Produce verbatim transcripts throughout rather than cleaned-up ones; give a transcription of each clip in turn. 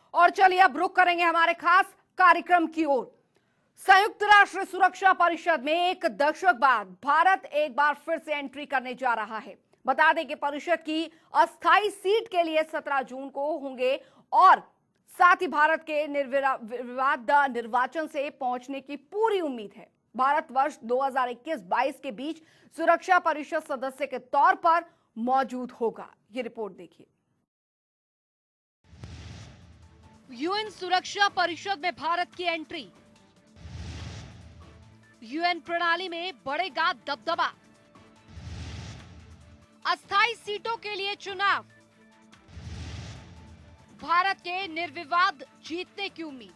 और चलिए अब रुक करेंगे हमारे खास कार्यक्रम की ओर। संयुक्त राष्ट्र सुरक्षा परिषद में एक दशक बाद भारत एक बार फिर से एंट्री करने जा रहा है। बता दें कि परिषद की अस्थायी सीट के लिए सत्रह जून को होंगे और साथ ही भारत के निर्विवाद निर्वाचन से पहुंचने की पूरी उम्मीद है। भारत वर्ष दो हज़ार इक्कीस बाईस के बीच सुरक्षा परिषद सदस्य के तौर पर मौजूद होगा। ये रिपोर्ट देखिए। यूएन सुरक्षा परिषद में भारत की एंट्री। यूएन प्रणाली में बढ़ेगा दबदबा। अस्थायी सीटों के लिए चुनाव। भारत के निर्विवाद जीतने की उम्मीद।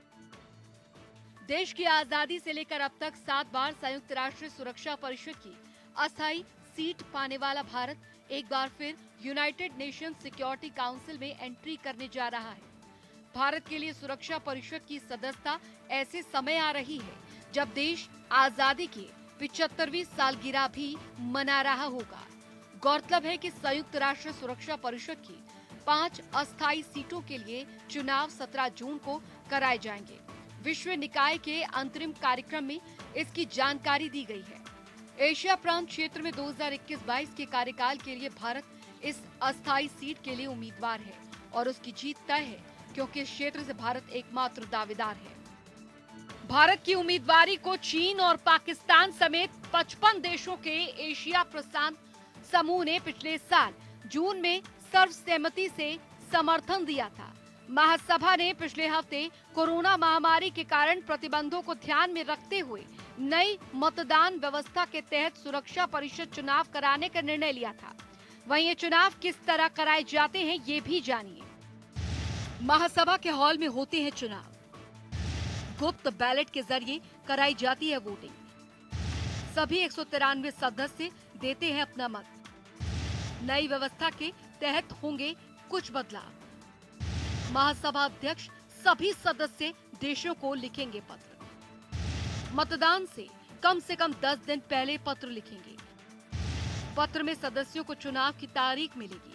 देश की आजादी से लेकर अब तक सात बार संयुक्त राष्ट्र सुरक्षा परिषद की अस्थायी सीट पाने वाला भारत एक बार फिर यूनाइटेड नेशन सिक्योरिटी काउंसिल में एंट्री करने जा रहा है। भारत के लिए सुरक्षा परिषद की सदस्यता ऐसे समय आ रही है जब देश आजादी की पिछहत्तरवीं सालगिरह भी मना रहा होगा। गौरतलब है कि संयुक्त राष्ट्र सुरक्षा परिषद की पांच अस्थायी सीटों के लिए चुनाव सत्रह जून को कराए जाएंगे। विश्व निकाय के अंतरिम कार्यक्रम में इसकी जानकारी दी गई है। एशिया प्रांत क्षेत्र में दो हज़ार इक्कीस बाईस के कार्यकाल के लिए भारत इस अस्थायी सीट के लिए उम्मीदवार है और उसकी जीत तय है क्योंकि इस क्षेत्र से भारत एकमात्र दावेदार है। भारत की उम्मीदवारी को चीन और पाकिस्तान समेत पचपन देशों के एशिया प्रशांत समूह ने पिछले साल जून में सर्वसम्मति से समर्थन दिया था। महासभा ने पिछले हफ्ते कोरोना महामारी के कारण प्रतिबंधों को ध्यान में रखते हुए नई मतदान व्यवस्था के तहत सुरक्षा परिषद चुनाव कराने का निर्णय लिया था। वहीं ये चुनाव किस तरह कराए जाते हैं ये भी जानिए। महासभा के हॉल में होते हैं चुनाव। गुप्त बैलेट के जरिए कराई जाती है वोटिंग। सभी एक सौ तिरानवे सदस्य देते हैं अपना मत। नई व्यवस्था के तहत होंगे कुछ बदलाव। महासभा अध्यक्ष सभी सदस्य देशों को लिखेंगे पत्र। मतदान से कम से कम दस दिन पहले पत्र लिखेंगे। पत्र में सदस्यों को चुनाव की तारीख मिलेगी।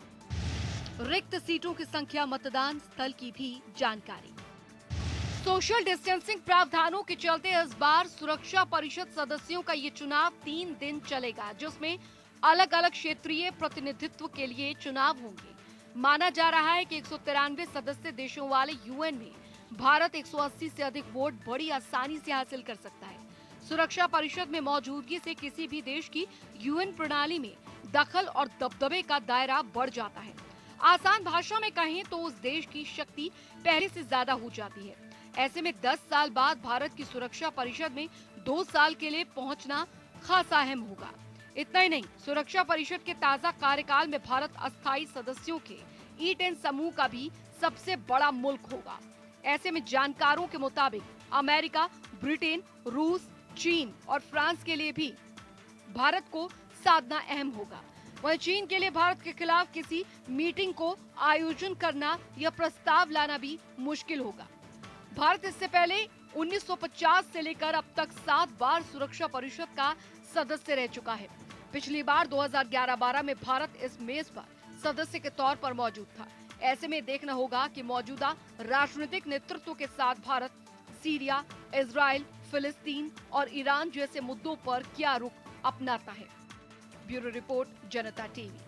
रिक्त सीटों की संख्या, मतदान स्थल की भी जानकारी। सोशल डिस्टेंसिंग प्रावधानों के चलते इस बार सुरक्षा परिषद सदस्यों का ये चुनाव तीन दिन चलेगा, जिसमें अलग अलग क्षेत्रीय प्रतिनिधित्व के लिए चुनाव होंगे। माना जा रहा है कि एक सौ तिरानवे सदस्य देशों वाले यूएन में भारत एक सौ अस्सी से अधिक वोट बड़ी आसानी से हासिल कर सकता है। सुरक्षा परिषद में मौजूदगी से किसी भी देश की यूएन प्रणाली में दखल और दबदबे का दायरा बढ़ जाता है। आसान भाषा में कहें तो उस देश की शक्ति पहले से ज्यादा हो जाती है। ऐसे में दस साल बाद भारत की सुरक्षा परिषद में दो साल के लिए पहुंचना खासा अहम होगा। इतना ही नहीं, सुरक्षा परिषद के ताजा कार्यकाल में भारत अस्थायी सदस्यों के ई टेन समूह का भी सबसे बड़ा मुल्क होगा। ऐसे में जानकारों के मुताबिक अमेरिका, ब्रिटेन, रूस, चीन और फ्रांस के लिए भी भारत को साधना अहम होगा। वहीं चीन के लिए भारत के खिलाफ किसी मीटिंग को आयोजन करना या प्रस्ताव लाना भी मुश्किल होगा। भारत इससे पहले उन्नीस सौ पचास से लेकर अब तक सात बार सुरक्षा परिषद का सदस्य रह चुका है। पिछली बार दो हज़ार ग्यारह बारह में भारत इस मेज पर सदस्य के तौर पर मौजूद था। ऐसे में देखना होगा कि मौजूदा राजनीतिक नेतृत्व के साथ भारत सीरिया, इजराइल, फिलिस्तीन और ईरान जैसे मुद्दों पर क्या रुख अपनाता है। Bureau report, Janta TV.